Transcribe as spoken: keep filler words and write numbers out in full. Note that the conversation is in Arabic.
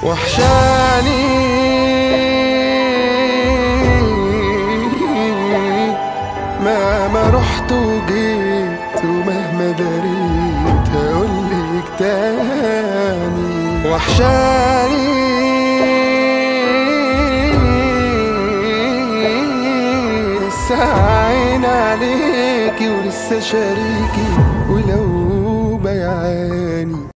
وحشاني مهما رحت وجيت ومهما دريت هقولك تاني. وحشاني لسه عين عليكي ولسه شريكي ولو بيعاني.